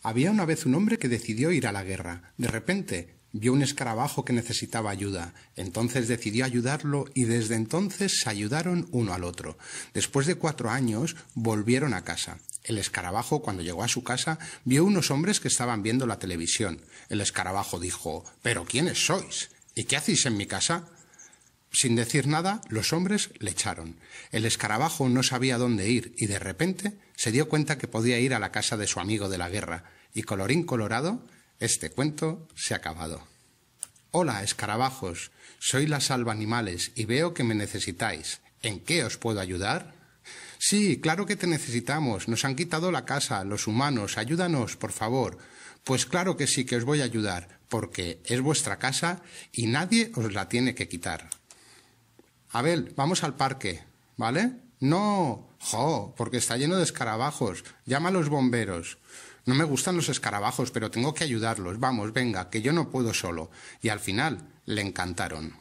Había una vez un hombre que decidió ir a la guerra. De repente vio un escarabajo que necesitaba ayuda. Entonces decidió ayudarlo y desde entonces se ayudaron uno al otro. Después de 4 años volvieron a casa. El escarabajo, cuando llegó a su casa, vio unos hombres que estaban viendo la televisión. El escarabajo dijo: «¿Pero quiénes sois? ¿Y qué hacéis en mi casa?». Sin decir nada, los hombres le echaron. El escarabajo no sabía dónde ir y de repente se dio cuenta que podía ir a la casa de su amigo de la guerra. Y colorín colorado, este cuento se ha acabado. Hola, escarabajos, soy la salvaanimales y veo que me necesitáis. ¿En qué os puedo ayudar? Sí, claro que te necesitamos. Nos han quitado la casa, los humanos. Ayúdanos, por favor. Pues claro que sí que os voy a ayudar, porque es vuestra casa y nadie os la tiene que quitar. Abel, vamos al parque, ¿vale? No, porque está lleno de escarabajos. Llama a los bomberos. No me gustan los escarabajos, pero tengo que ayudarlos. Vamos, venga, que yo no puedo solo. Y al final le encantaron.